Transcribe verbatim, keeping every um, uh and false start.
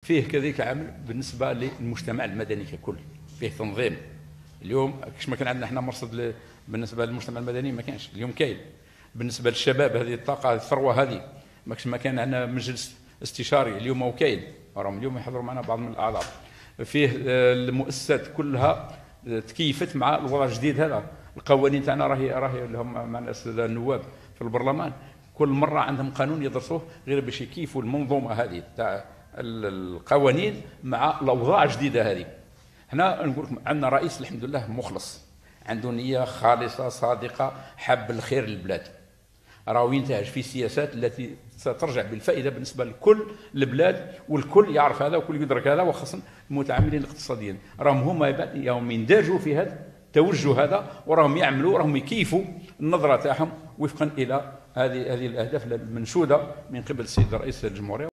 فيه كذلك عمل بالنسبه للمجتمع المدني ككل، فيه تنظيم. اليوم كش ما كان عندنا احنا مرصد بالنسبه للمجتمع المدني ما كانش، اليوم كاين. بالنسبه للشباب هذه الطاقه الثروه هذه ما كش ما كان عندنا مجلس استشاري، اليوم هو كاين، راهم اليوم يحضروا معنا بعض من الاعضاء. فيه المؤسسات كلها تكيفت مع الوضع الجديد هذا. القوانين تاعنا راهي راهي لهم مع الساده النواب في البرلمان كل مره عندهم قانون يدرسوه غير باش يكيفوا المنظومه هذه تاع القوانين مع الاوضاع الجديده هذه. هنا نقول لكم عندنا رئيس الحمد لله مخلص، عنده نيه خالصه صادقه، حب الخير للبلاد، راهو ينتهج في السياسات التي سترجع بالفائده بالنسبه لكل البلاد، والكل يعرف هذا وكل يدرك هذا، وخاصه المتعاملين الاقتصاديين راهم هما يوم يندرجوا في هذا التوجه هذا، وراهم يعملوا راهم يكيفوا النظره تاعهم وفقا الى هذه هذه الاهداف المنشوده من قبل السيد رئيس الجمهوريه.